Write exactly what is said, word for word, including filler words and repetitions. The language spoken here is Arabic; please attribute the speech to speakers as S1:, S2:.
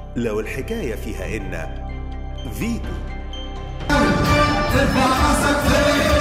S1: لو الحكاية فيها إن فيتو.
S2: ارفع راسك فوق